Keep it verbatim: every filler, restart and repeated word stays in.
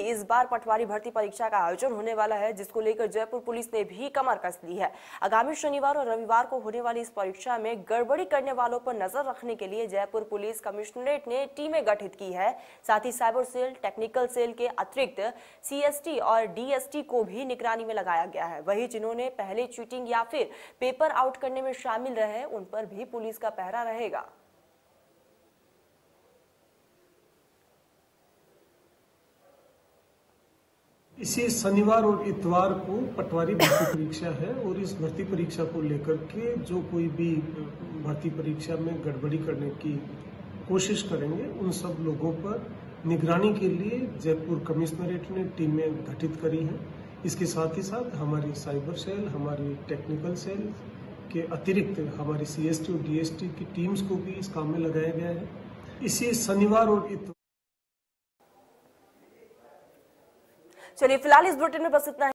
इस बार पटवारी भर्ती परीक्षा का आयोजन होने वाला है, जिसको लेकर जयपुर पुलिस ने भी कमर कस ली है। आगामी शनिवार और रविवार को होने वाली इस परीक्षा में गड़बड़ी करने वालों पर नजर रखने के लिए जयपुर पुलिस कमिश्नरेट ने टीमें गठित की है। साथ ही साइबर सेल, टेक्निकल सेल के अतिरिक्त सीएसटी और डीएसटी को भी निगरानी में लगाया गया है। वहीं जिन्होंने पहले चीटिंग या फिर पेपर आउट करने में शामिल रहे, उन पर भी पुलिस का पहरा रहेगा। इसी शनिवार और इतवार को पटवारी भर्ती परीक्षा है और इस भर्ती परीक्षा को लेकर के जो कोई भी भर्ती परीक्षा में गड़बड़ी करने की कोशिश करेंगे, उन सब लोगों पर निगरानी के लिए जयपुर कमिश्नरेट ने टीमें गठित करी हैं। इसके साथ ही साथ हमारी साइबर सेल, हमारी टेक्निकल सेल के अतिरिक्त हमारी सीएसटी और डीएसटी की टीम्स को भी इस काम में लगाया गया है। इसी शनिवार और इतवार चलिए फिलहाल इस बुलेटिन में बस इतना है।